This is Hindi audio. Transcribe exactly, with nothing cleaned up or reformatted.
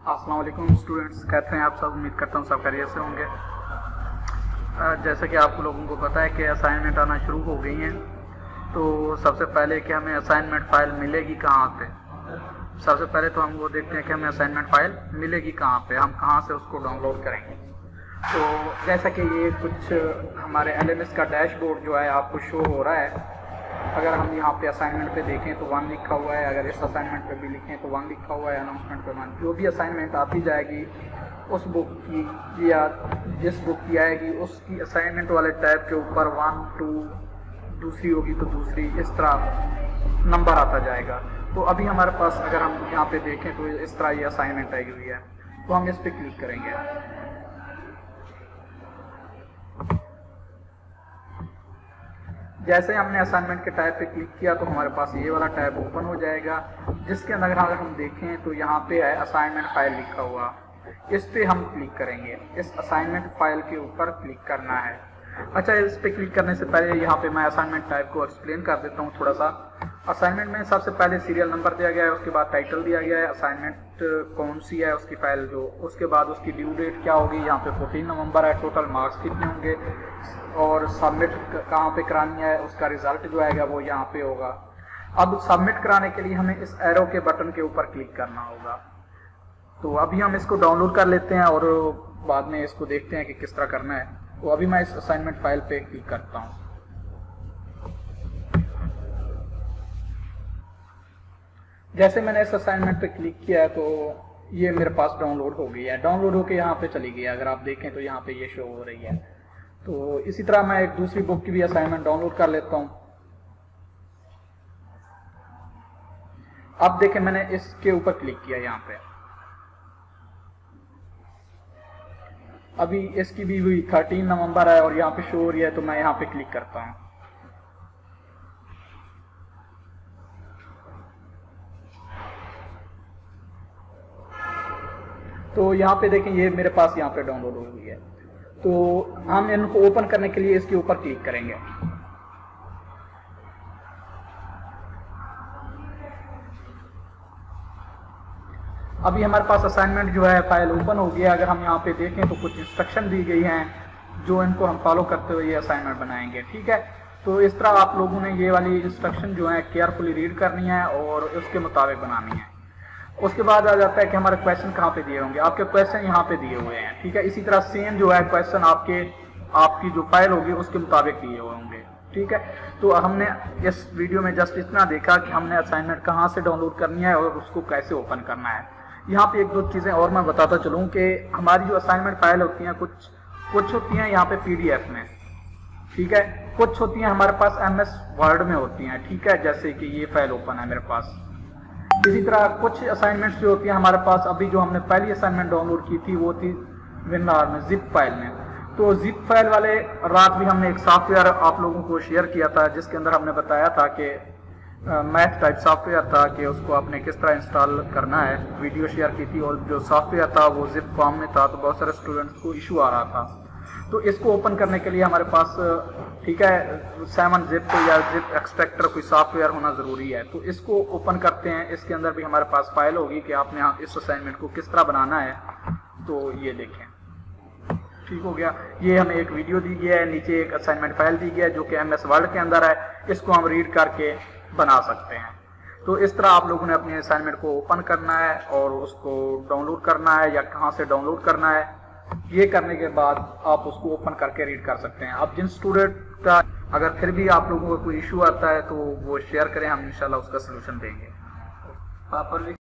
अस्सलाम वालेकुम स्टूडेंट्स, कैसे हैं आप सब। उम्मीद करता हूँ सब खैरियत से होंगे। जैसे कि आप लोगों को पता है कि असाइनमेंट आना शुरू हो गई हैं, तो सबसे पहले कि हमें असाइनमेंट फ़ाइल मिलेगी कहाँ पे। सबसे पहले तो हम वो देखते हैं कि हमें असाइनमेंट फ़ाइल मिलेगी कहाँ पे, हम कहाँ से उसको डाउनलोड करेंगे। तो जैसा कि ये कुछ हमारे एल एम एस का डैशबोर्ड जो है आपको शो हो रहा है। अगर हम यहाँ पे असाइनमेंट पे देखें तो वन लिखा हुआ है, अगर इस असाइनमेंट पे भी लिखें तो वन लिखा हुआ है, अनाउंसमेंट पे वन। जो भी असाइनमेंट आती जाएगी उस बुक की या जिस बुक की आएगी उसकी असाइनमेंट वाले टैब के ऊपर वन टू, दूसरी होगी तो दूसरी, इस तरह नंबर आता जाएगा। तो अभी हमारे पास अगर हम यहाँ पे देखें तो इस तरह ये असाइनमेंट आई हुई है, तो हम इस पर क्लिक करेंगे। जैसे हमने असाइनमेंट के टैब पे क्लिक किया तो हमारे पास ये वाला टैब ओपन हो जाएगा, जिसके अंदर अगर हम देखें तो यहाँ पे है असाइनमेंट फाइल लिखा हुआ। इस पे हम क्लिक करेंगे, इस असाइनमेंट फाइल के ऊपर क्लिक करना है। अच्छा, इस पे क्लिक करने से पहले यहाँ पे मैं असाइनमेंट टाइप को एक्सप्लेन कर देता हूँ थोड़ा सा। असाइनमेंट में सबसे पहले सीरियल नंबर दिया गया है, उसके बाद टाइटल दिया गया है, असाइनमेंट कौन सी है उसकी फाइल जो, उसके बाद उसकी ड्यू डेट क्या होगी, यहाँ पे फोर्टीन नवंबर है, टोटल मार्क्स कितने होंगे और सबमिट कहाँ पे करानी है, उसका रिजल्ट जो आएगा वो यहाँ पे होगा। अब सबमिट कराने के लिए हमें इस एरो के बटन के ऊपर क्लिक करना होगा। तो अभी हम इसको डाउनलोड कर लेते हैं और बाद में इसको देखते हैं कि किस तरह करना है। तो अभी मैं इस असाइनमेंट फाइल पे क्लिक करता हूँ। जैसे मैंने इस असाइनमेंट पे क्लिक किया है तो ये मेरे पास डाउनलोड हो गई है। डाउनलोड होके यहाँ पे चली गई है, अगर आप देखें तो यहाँ पे ये शो हो रही है। तो इसी तरह मैं एक दूसरी बुक की भी असाइनमेंट डाउनलोड कर लेता हूँ। अब देखें मैंने इसके ऊपर क्लिक किया यहाँ पे, अभी इसकी भी हुई थर्टीन नवंबर है और यहाँ पे शो हो रही है, तो मैं यहाँ पे क्लिक करता हूँ। तो यहाँ पे देखें ये मेरे पास यहाँ पे डाउनलोड हो गई है। तो हम इनको ओपन करने के लिए इसके ऊपर क्लिक करेंगे। अभी हमारे पास असाइनमेंट जो है फाइल ओपन हो गया। अगर हम यहाँ पे देखें तो कुछ इंस्ट्रक्शन दी गई हैं जो इनको हम फॉलो करते हुए ये असाइनमेंट बनाएंगे। ठीक है, तो इस तरह आप लोगों ने ये वाली इंस्ट्रक्शन जो है केयरफुली रीड करनी है और उसके मुताबिक बनानी है। उसके बाद आ जाता है कि हमारे क्वेश्चन कहाँ पे दिए होंगे। आपके क्वेश्चन यहाँ पे दिए हुए हैं। ठीक है, इसी तरह सेम जो है क्वेश्चन आपके आपकी जो फाइल होगी उसके मुताबिक दिए हुए होंगे। ठीक है, तो हमने इस वीडियो में जस्ट इतना देखा कि हमने असाइनमेंट कहाँ से डाउनलोड करनी है और उसको कैसे ओपन करना है। यहाँ पे एक दो चीज़ें और मैं बताता चलूँ कि हमारी जो असाइनमेंट फाइल होती हैं, कुछ कुछ होती हैं यहाँ पे पीडीएफ में। ठीक है, कुछ होती हैं हमारे पास एम एस वर्ड में होती हैं। ठीक है, जैसे कि ये फाइल ओपन है मेरे पास। इसी तरह कुछ असाइनमेंट्स जो होती हैं हमारे पास, अभी जो हमने पहली असाइनमेंट डाउनलोड की थी वो थी विनर में, जिप फाइल में। तो जिप फाइल वाले रात भी हमने एक सॉफ्टवेयर आप लोगों को शेयर किया था, जिसके अंदर हमने बताया था कि मैथ टाइप सॉफ्टवेयर था कि उसको आपने किस तरह इंस्टॉल करना है। वीडियो शेयर की थी और जो सॉफ्टवेयर था वो जिप फॉर्म में था, तो बहुत सारे स्टूडेंट्स को इशू आ रहा था। तो इसको ओपन करने के लिए हमारे पास, ठीक है, सेवन जिप या जिप एक्सट्रैक्टर कोई सॉफ्टवेयर होना ज़रूरी है। तो इसको ओपन करते हैं। इसके अंदर भी हमारे पास फाइल होगी कि आपने यहाँ इस असाइनमेंट को किस तरह बनाना है। तो ये देखें, ठीक हो गया। ये हमें एक वीडियो दी गई है, नीचे एक असाइनमेंट फाइल दी गई है जो कि एम एस वर्ड के अंदर है। इसको हम रीड करके बना सकते हैं। तो इस तरह आप लोगों ने अपने असाइनमेंट को ओपन करना है और उसको डाउनलोड करना है या कहाँ से डाउनलोड करना है। ये करने के बाद आप उसको ओपन करके रीड कर सकते हैं। अब जिन स्टूडेंट का अगर फिर भी आप लोगों को कोई इशू आता है तो वो शेयर करें, हम इंशाल्लाह उसका सलूशन देंगे।